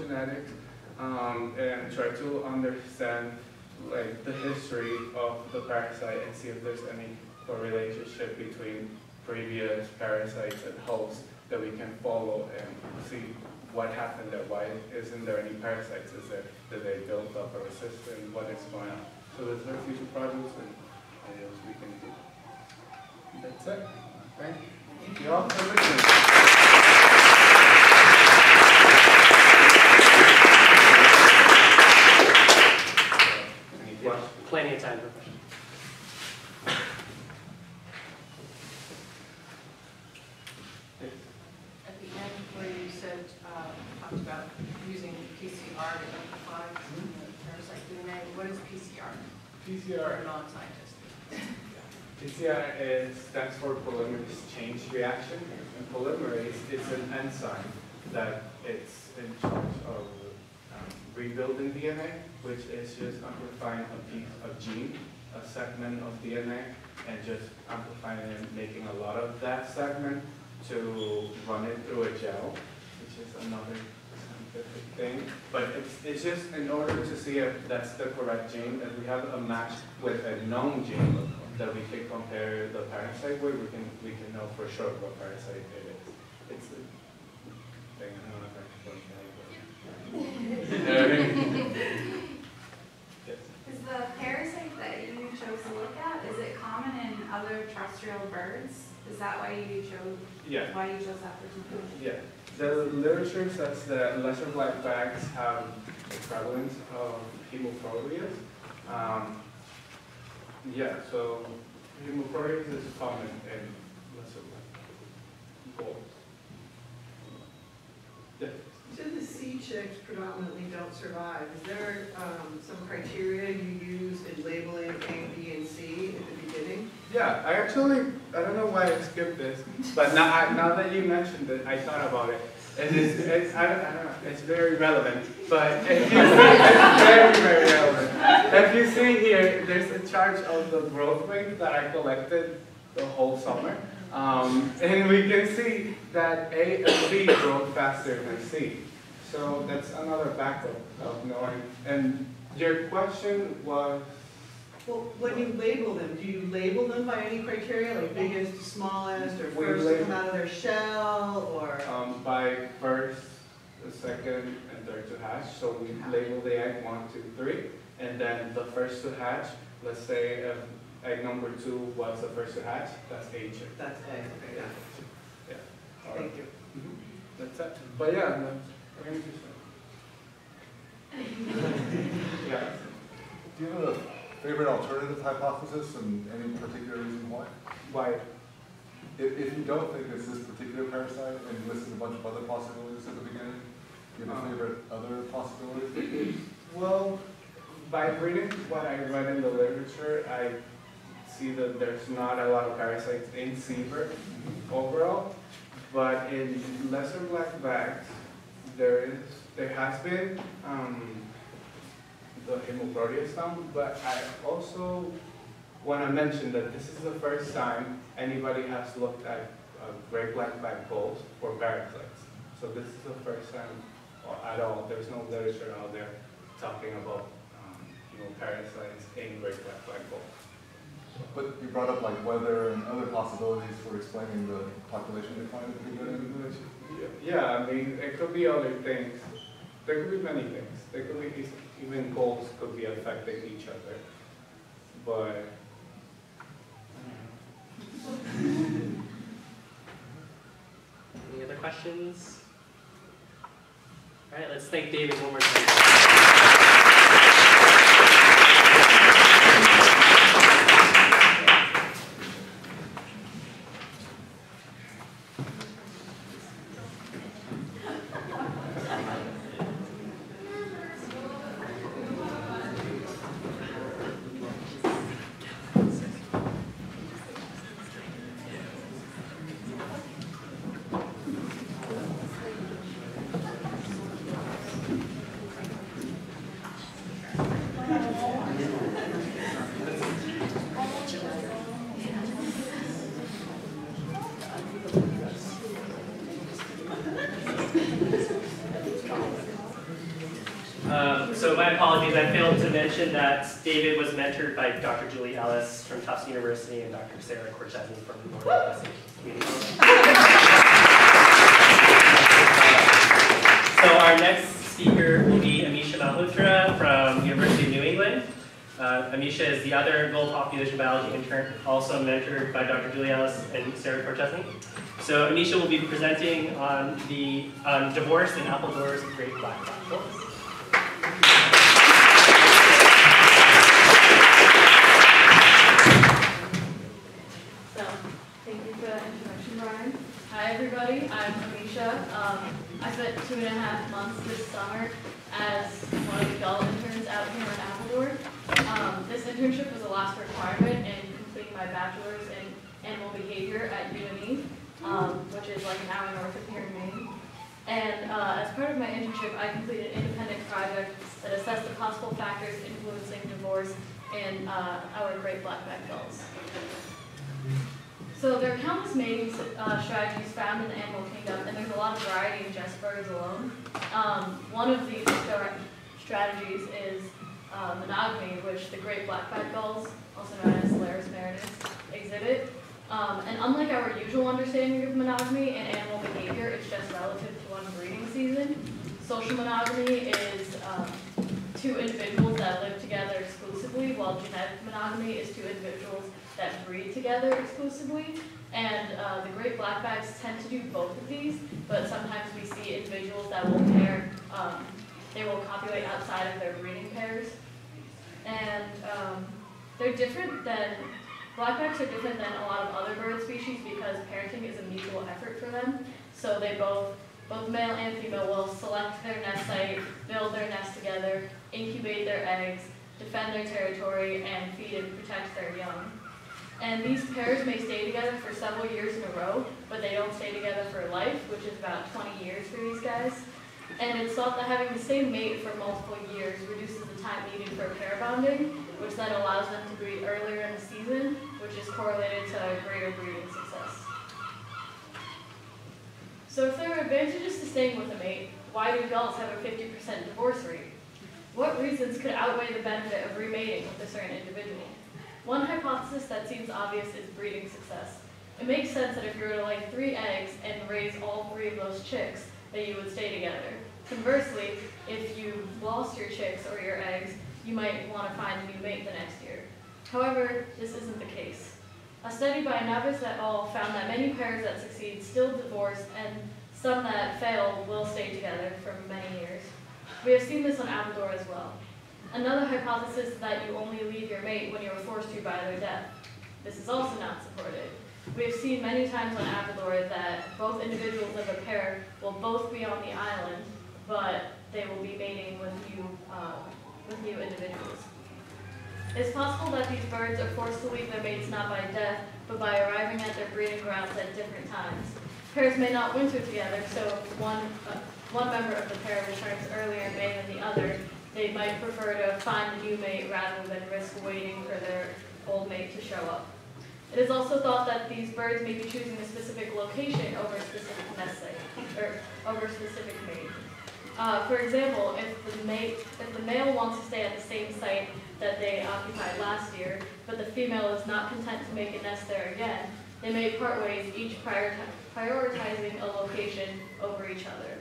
genetics and try to understand like the history of the parasite and see if there's any relationship between previous parasites and hosts that we can follow and see what happened there. Why isn't there any parasites? Did they build up a resistance? What is going on? So there's our future projects and ideas we can do. That's it. Thank you all for listening. Plenty of time for questions. At the end where you said, talked about using PCR to identify parasite DNA, what is PCR? PCR. For non-scientists. PCR stands for polymerase change reaction. And polymerase is an enzyme that it's in charge of rebuilding DNA, which is just amplifying a piece of gene, a segment of DNA, and just amplifying it and making a lot of that segment to run it through a gel, which is another scientific thing. But it's just in order to see if that's the correct gene, if we have a match with a known gene that we can compare the parasite with, we can know for sure what parasite it is. It's a thing, I don't know if I can explain that. Is the parasite that you chose to look at, is it common in other terrestrial birds? Is that why you chose? Yeah. Why you chose that particular? Yeah. The literature says that lesser black bags have the prevalence of hemophobias. Yeah, so hemophobias is common in lesser black goals. Yeah. So the sea chicks predominantly don't survive. Is there some criteria you use in labeling A, B, and C at the beginning? Yeah, I don't know why I skipped this, but now that you mentioned it, I thought about it. I don't know, it's very relevant, but if you see, it's very, very relevant. If you see here, there's a chart of the growth rate that I collected the whole summer. And we can see that A and B grow faster than C. So that's another backup of knowing. And your question was? Well, when you label them, do you label them by any criteria, like biggest to smallest, or first to come out of their shell, or? By first, second, and third to hatch. So we label the egg 1, 2, 3, and then the first to hatch. Let's say egg number 2 was the first to hatch. That's A chick. That's egg. Okay. Yeah. Yeah. Thank you. That's it. But yeah, very interesting. Yeah. Do you have a favorite alternative hypothesis and any particular reason why? Why? If you don't think it's this particular parasite and you listed a bunch of other possibilities at the beginning, do you have a favorite other possibility? Well, by reading what I read in the literature, I see that there's not a lot of parasites in seabird overall, but in lesser black bags, there has been the Hemopodius found, but I also want to mention that this is the first time anybody has looked at great black bag gulls for parasites. So this is the first time at all. There's no literature out there talking about parasites in great black bag gulls. But you brought up like weather and other possibilities for explaining the population decline at the beginning. Yeah, I mean, it could be other things. There could be many things. There could be even gulls could be affecting each other. But Any other questions? All right, let's thank David one more time. So my apologies, I failed to mention that David was mentored by Dr. Julie Ellis from Tufts University and Dr. Sarah Corchesney from Memorial Wesleyan Community College. So our next speaker will be Amisha Malhotra from University of New England. Amisha is the other Gold Population Biology intern, also mentored by Dr. Julie Ellis and Sarah Corchesney. So Amisha will be presenting on the divorce in Appledor's great black gulls. So, thank you for that introduction, Brian. Hi, everybody. I'm Amisha. I spent 2.5 months this summer as one of the gull interns out here in Appledore. This internship was a last requirement in completing my bachelor's in animal behavior at UNE, which is like an hour north of here in Maine. And as part of my internship, I completed an independent project that assessed the possible factors influencing divorce in our great black-backed gulls. So there are countless mating strategies found in the animal kingdom, and there's a lot of variety in just birds alone. One of these strategies is monogamy, which the great black-backed gulls, also known as Larus marinus, exhibit. And unlike our usual understanding of monogamy and animal behavior, it's just relative to one breeding season. Social monogamy is two individuals that live together exclusively, while genetic monogamy is two individuals that breed together exclusively. And the great blackbacks tend to do both of these, but sometimes we see individuals that will pair, they will copulate outside of their breeding pairs. And they're different than blackbacks are different than a lot of other bird species because parenting is a mutual effort for them. So they both male and female will select their nest site, build their nest together, incubate their eggs, defend their territory, and feed and protect their young. And these pairs may stay together for several years in a row, but they don't stay together for life, which is about 20 years for these guys. And it's thought that having the same mate for multiple years reduces the time needed for pair bonding, which then allows them to breed earlier in the season, which is correlated to greater breeding success. So if there are advantages to staying with a mate, why do gulls have a 50% divorce rate? What reasons could outweigh the benefit of remating with a certain individual? One hypothesis that seems obvious is breeding success. It makes sense that if you were to lay 3 eggs and raise all 3 of those chicks, that you would stay together. Conversely, if you lost your chicks or your eggs, you might want to find a new mate the next year. However, this isn't the case. A study by Navis et al. Found that many pairs that succeed still divorce, and some that fail will stay together for many years. We have seen this on Appledore as well. Another hypothesis is that you only leave your mate when you are forced to by their death. This is also not supported. We have seen many times on Appledore that both individuals of a pair will both be on the island, but they will be mating with new individuals. It's possible that these birds are forced to leave their mates not by death, but by arriving at their breeding grounds at different times. Pairs may not winter together, so if one member of the pair returns earlier in May than the other, they might prefer to find a new mate rather than risk waiting for their old mate to show up. It is also thought that these birds may be choosing a specific location over a specific nest site, or over a specific mate. For example, if the male wants to stay at the same site that they occupied last year, but the female is not content to make a nest there again, they may part ways, each prioritizing a location over each other.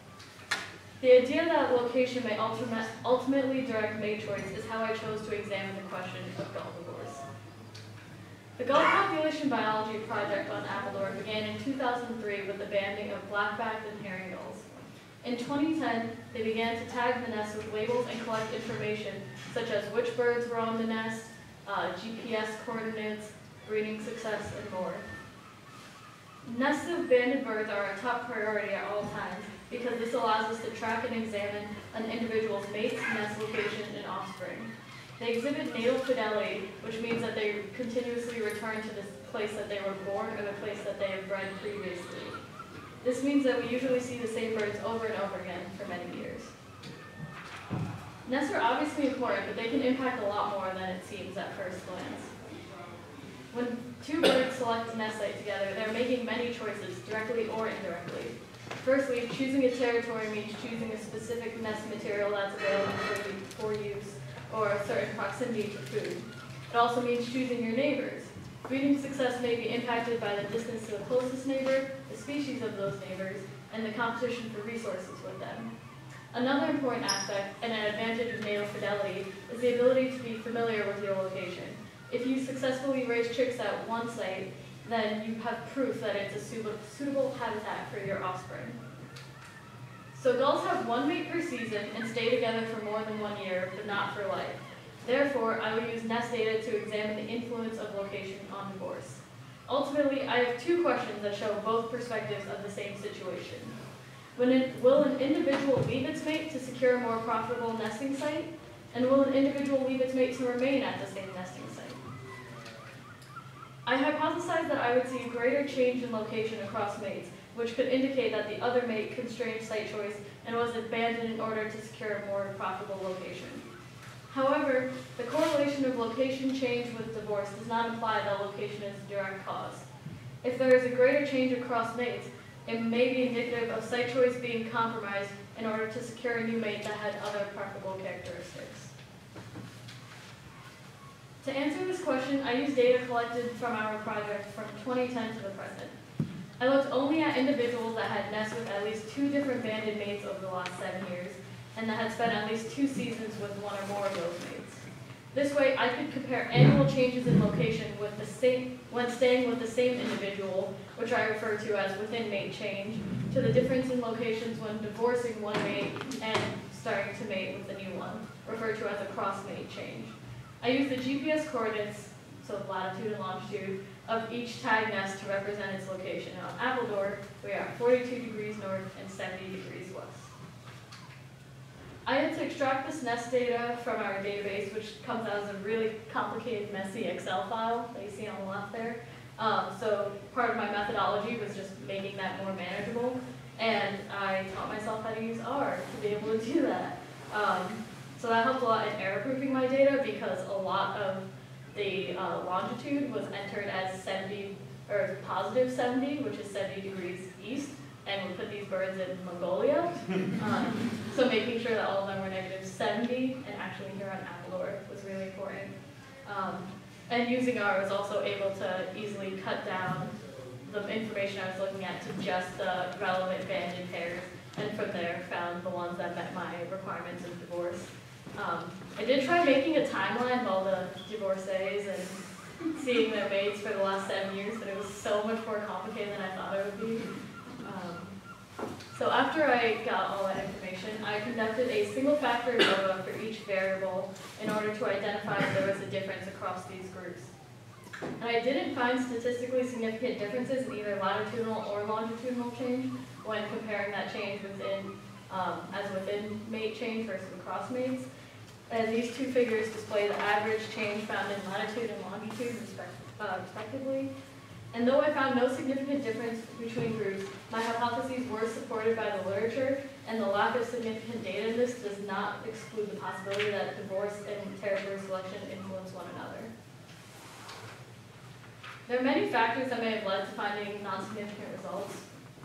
The idea that location may ultimately direct mate choice is how I chose to examine the question of gull divorce. The Gull Population Biology project on Appledore began in 2003 with the banding of black-backed and herring gulls. In 2010, they began to tag the nests with labels and collect information such as which birds were on the nest, GPS coordinates, breeding success, and more. Nests of banded birds are our top priority at all times because this allows us to track and examine an individual's mates, nest location, and offspring. They exhibit natal fidelity, which means that they continuously return to the place that they were born or the place that they have bred previously. This means that we usually see the same birds over and over again for many years. Nests are obviously important, but they can impact a lot more than it seems at first glance. When 2 birds select a nest site together, they're making many choices, directly or indirectly. Firstly, choosing a territory means choosing a specific nest material that's available for use or a certain proximity to food. It also means choosing your neighbors. Breeding success may be impacted by the distance to the closest neighbor, the species of those neighbors, and the competition for resources with them. Another important aspect and an advantage of natal fidelity is the ability to be familiar with your location. If you successfully raise chicks at one site, then you have proof that it's a suitable habitat for your offspring. So gulls have one mate per season and stay together for more than 1 year, but not for life. Therefore, I will use nest data to examine the influence of location on divorce. Ultimately, I have two questions that show both perspectives of the same situation. Will an individual leave its mate to secure a more profitable nesting site? And will an individual leave its mate to remain at the same nesting site? I hypothesized that I would see a greater change in location across mates, which could indicate that the other mate constrained site choice and was abandoned in order to secure a more profitable location. However, the correlation of location change with divorce does not imply that location is a direct cause. If there is a greater change across mates, it may be indicative of site choice being compromised in order to secure a new mate that had other preferable characteristics. To answer this question, I used data collected from our project from 2010 to the present. I looked only at individuals that had nested with at least 2 different banded mates over the last 7 years, and that had spent at least 2 seasons with one or more of those mates. This way, I could compare annual changes in location when staying with the same individual, which I refer to as within mate change, to the difference in locations when divorcing one mate and starting to mate with a new one, referred to as a cross-mate change. I used the GPS coordinates, so latitude and longitude, of each tag nest to represent its location. Now, on Appledore, we are 42 degrees north and 70 degrees west. I had to extract this nest data from our database, which comes out as a really complicated, messy Excel file that you see on the left there. So part of my methodology was just making that more manageable, and I taught myself how to use R to be able to do that. So that helped a lot in error-proofing my data, because a lot of the longitude was entered as 70, or positive 70, which is 70 degrees east, and we put these birds in Mongolia. So making sure that all of them were negative 70, and actually here on Appledore, was really important. And using R, I was also able to easily cut down the information I was looking at to just the relevant banded pairs, and from there found the ones that met my requirements of divorce. I did try making a timeline of all the divorcees and seeing their mates for the last 7 years, but it was so much more complicated than I thought it would be. So after I got all that information, I conducted a single factor ANOVA for each variable in order to identify if there was a difference across these groups. And I didn't find statistically significant differences in either latitudinal or longitudinal change when comparing that change within mate change versus across mates. And these two figures display the average change found in latitude and longitude respectively. And though I found no significant difference between groups, my hypotheses were supported by the literature, and the lack of significant data in this does not exclude the possibility that divorce and territory selection influence one another. There are many factors that may have led to finding non-significant results.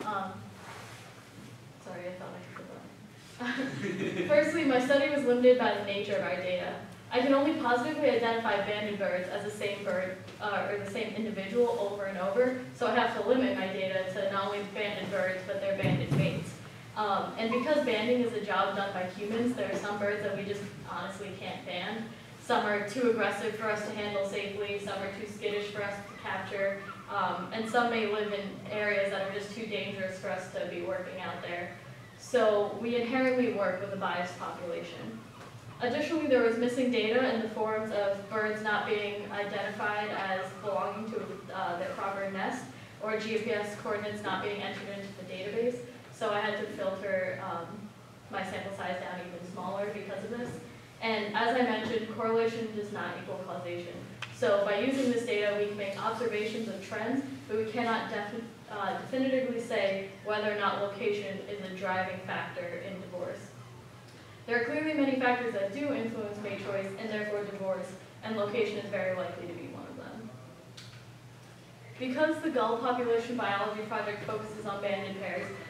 Sorry, I thought I could put that. Firstly, my study was limited by the nature of our data. I can only positively identify banded birds as the same bird or the same individual over and over, so I have to limit my data to not only banded birds, but their banded mates. And because banding is a job done by humans, there are some birds that we just honestly can't band. Some are too aggressive for us to handle safely, some are too skittish for us to capture, and some may live in areas that are just too dangerous for us to be working out there. So we inherently work with a biased population. Additionally, there was missing data in the forms of birds not being identified as belonging to their proper nest, or GPS coordinates not being entered into the database. So I had to filter my sample size down even smaller because of this. And as I mentioned, correlation does not equal causation. So by using this data, we can make observations of trends, but we cannot definitively say whether or not location is a driving factor in divorce. There are clearly many factors that do influence mate choice and therefore divorce, and location is very likely to be one of them. Because the gull population biology project focuses on banded pairs,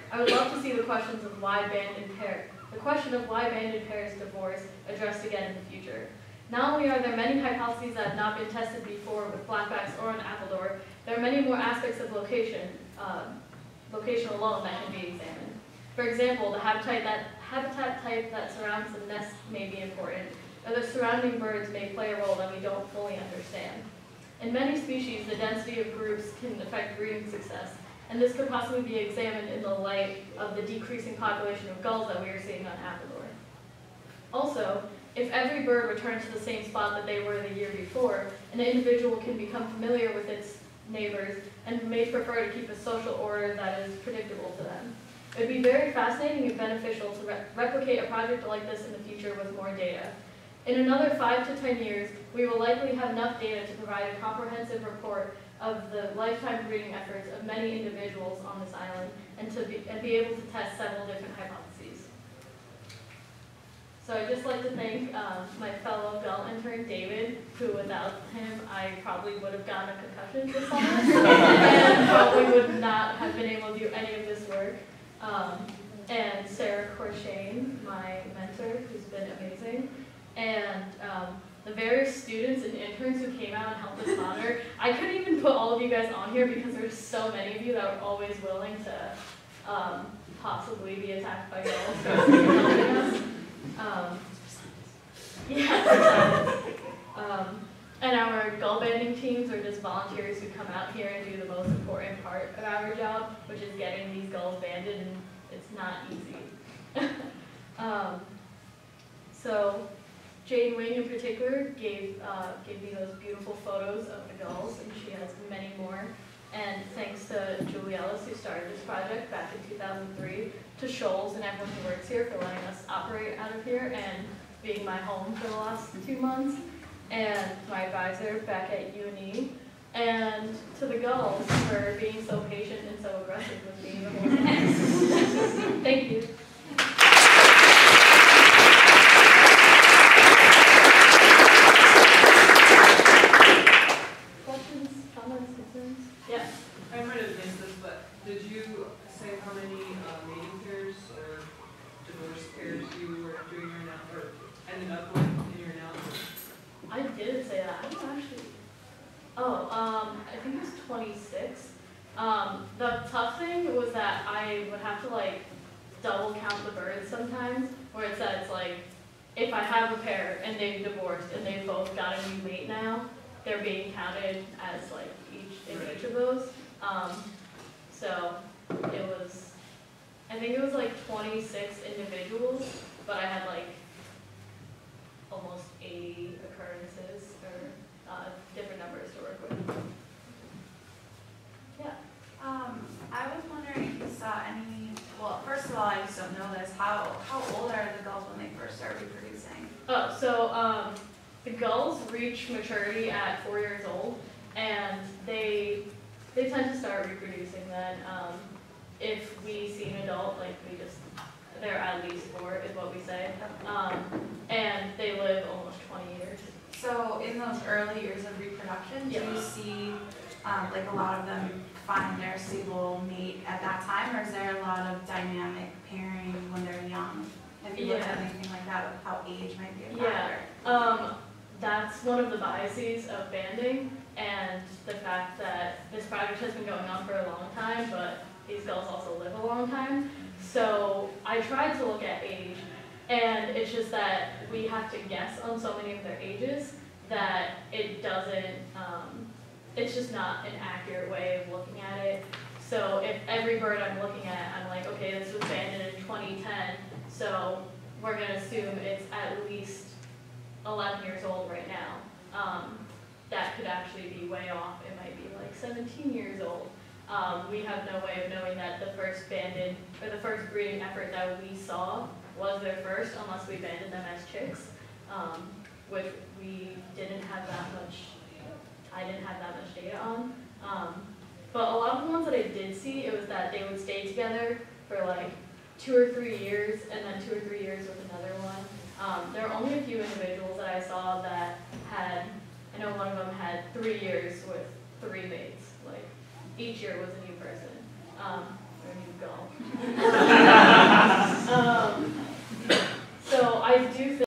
I would love to see the questions of why banded pairs divorce addressed again in the future. Not only are there many hypotheses that have not been tested before with blackbacks or an Appledore, there are many more aspects of location alone that can be examined. For example, the habitat type that surrounds the nest may be important, or the surrounding birds may play a role that we don't fully understand. In many species, the density of groups can affect breeding success, and this could possibly be examined in the light of the decreasing population of gulls that we are seeing on Appledore. Also, if every bird returns to the same spot that they were the year before, an individual can become familiar with its neighbors and may prefer to keep a social order that is predictable to them. It would be very fascinating and beneficial to replicate a project like this in the future with more data. In another 5 to 10 years, we will likely have enough data to provide a comprehensive report of the lifetime breeding efforts of many individuals on this island and be able to test several different hypotheses. So I'd just like to thank my fellow Gull intern, David, who without him, I probably would have gotten a concussion this summer and probably would not have been able to do any of this work. And Sarah Corshane, my mentor, who's been amazing. And the various students and interns who came out and helped us monitor. I couldn't even put all of you guys on here because there's so many of you that were always willing to possibly be attacked by gulls for helping us. And our gull banding teams are just volunteers who come out here and do the most important part of our job, which is getting these gulls banded, and it's not easy. So Jane Wing in particular gave me those beautiful photos of the gulls, and she has many more. And thanks to Julie Ellis, who started this project back in 2003, to Shoals and everyone who works here for letting us operate out of here and being my home for the last 2 months, and my advisor back at UNE, and to the gulls for being so patient and so aggressive with me the whole time. Thank you. Questions, comments, concerns? Yes. I might have missed this, but did you say how many mating pairs or divorce pairs you were doing your or ended up with in your analysis? I didn't say that. I don't actually. I think it was 26. The tough thing was that I would have to like double count the birds sometimes, where it says like, if I have a pair and they've divorced and they've both got a new mate now, they're being counted as like each of those. So it was, I think it was like 26 individuals, but I had like almost 80 occurrences or different numbers to work with. Yeah. I was wondering if you saw any, well, first of all, I just don't know this, how old are the gulls when they first start reproducing? Oh, so the gulls reach maturity at 4 years old, and they tend to start reproducing then. If we see an adult, like they're at least 4 is what we say, and they live almost 20 years. So in those early years of reproduction, do you see like a lot of them find their stable mate at that time, or is there a lot of dynamic pairing when they're young? Have you looked at anything like that, of how age might be a factor? Yeah, that's one of the biases of banding, and the fact that this project has been going on for a long time, but these gulls also live a long time. So I tried to look at age, and it's just that we have to guess on so many of their ages that it doesn't, it's just not an accurate way of looking at it. So if every bird I'm looking at, I'm like, okay, this was banded in 2010, so we're going to assume it's at least 11 years old right now. That could actually be way off. It might be like 17 years old. We have no way of knowing that the first banded, or the first breeding effort that we saw was their first, unless we banded them as chicks, which we didn't have that much, I didn't have that much data on. But a lot of the ones that I did see, it was that they would stay together for like 2 or 3 years, and then 2 or 3 years with another one. There were only a few individuals that I saw that had, I know one of them had 3 years with 3 mates. Like each year was a new person, or a new gull. I do think